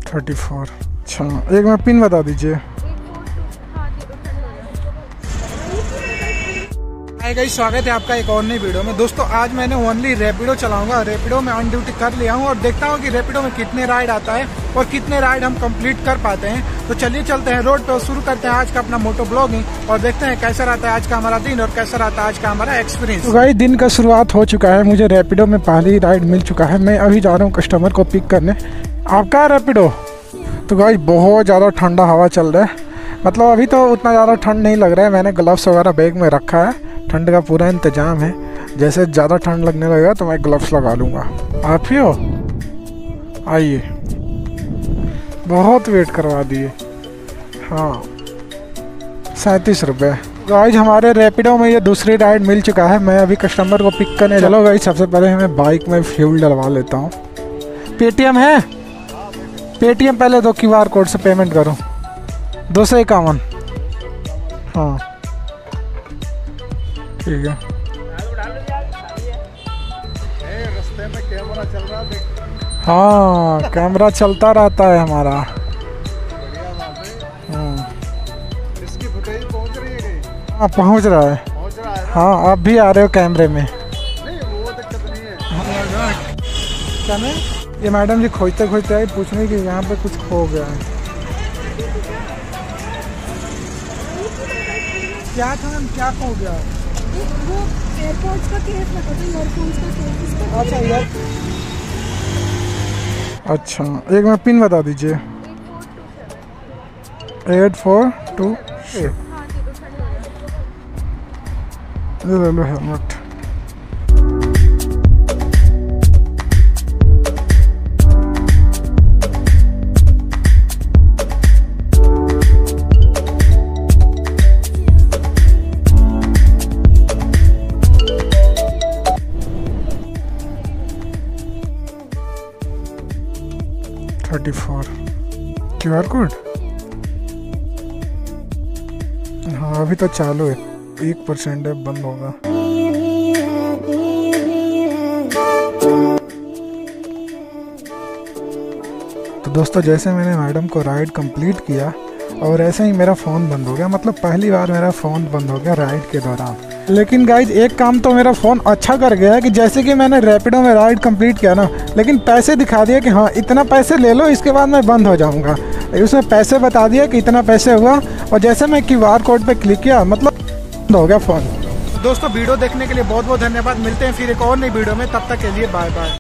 34। अच्छा, एक में पिन बता दीजिए। हाय गाइस, स्वागत है आपका एक और नई वीडियो में। दोस्तों आज मैंने ओनली रैपिडो चलाऊंगा। रैपिडो में ऑन ड्यूटी कर लिया हूं और देखता हूं कि रैपिडो में कितने राइड आता है और कितने राइड हम कंप्लीट कर पाते हैं। तो चलिए चलते हैं रोड पे और शुरू करते हैं आज का अपना मोटो ब्लॉगिंग और देखते हैं कैसा रहता है आज का हमारा दिन और कैसा रहता है आज का हमारा एक्सपीरियंस। तो गाइस दिन का शुरुआत हो चुका है। मुझे रैपिडो में पहली राइड मिल चुका है। मैं अभी जा रहा हूँ कस्टमर को पिक करने। आपका है रैपिडो? तो गाइस बहुत ज़्यादा ठंडा हवा चल रहा है। मतलब अभी तो उतना ज़्यादा ठंड नहीं लग रहा है। मैंने ग्लव्स वगैरह बैग में रखा है। ठंड का पूरा इंतजाम है। जैसे ज़्यादा ठंड लगने लगेगा तो मैं ग्लव्स लगा लूँगा। आप ही हो? आइए। बहुत वेट करवा दिए। हाँ 37 रुपये। गाइस हमारे रैपिडो में ये दूसरी राइड मिल चुका है। मैं अभी कस्टमर को पिक करने चलो गाइस। सबसे पहले मैं बाइक में फ्यूल डलवा लेता हूँ। पेटीएम है? पेटीएम पहले दो QR कोड से पेमेंट करो। 251। हाँ ठीक है। रास्ते में कैमरा चल रहा है। हाँ कैमरा चलता रहता है हमारा। इसकी फुटेज पहुंच रही है? हाँ पहुंच रहा है। हाँ आप भी आ रहे हो कैमरे में? नहीं वो दिक्कत नहीं है। क्या नहीं? ये मैडम जी खोजते खोजते आई पूछने की यहाँ पे कुछ खो गया है। क्या था मैम, क्या खो गया? वो एयरपोर्ट्स का केस लगा था, ईयरफोन्स का केस। अच्छा यार। अच्छा एक में पिन बता दीजिए। 8427। ले लो हेलमेट। QR code? हाँ अभी तो चालू है। 1% है, बंद होगा। तो दोस्तों जैसे मैंने मैडम को राइड कंप्लीट किया और ऐसे ही मेरा फ़ोन बंद हो गया। मतलब पहली बार मेरा फ़ोन बंद हो गया राइड के दौरान। लेकिन गाइज एक काम तो मेरा फ़ोन अच्छा कर गया कि जैसे कि मैंने रैपिडो में राइड कंप्लीट किया ना, लेकिन पैसे दिखा दिया कि हाँ इतना पैसे ले लो, इसके बाद मैं बंद हो जाऊंगा। उसमें पैसे बता दिया कि इतना पैसे हुआ और जैसे मैं QR कोड पे क्लिक किया मतलब बंद हो गया फ़ोन। दोस्तों वीडियो देखने के लिए बहुत बहुत धन्यवाद। मिलते हैं फिर एक और नई वीडियो में। तब तक के लिए बाय बाय।